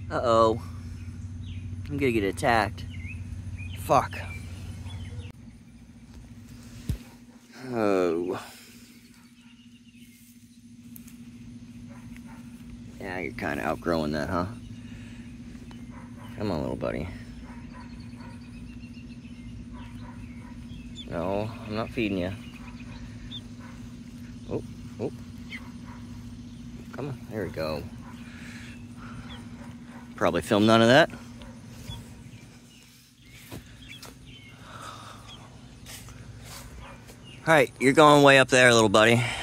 Uh-oh. I'm gonna get attacked. Fuck. Oh. Yeah, you're kind of outgrowing that, huh? Come on, little buddy. No, I'm not feeding you. Oh, oh. Come on, there we go. Probably filmed none of that. All right, you're going way up there, little buddy.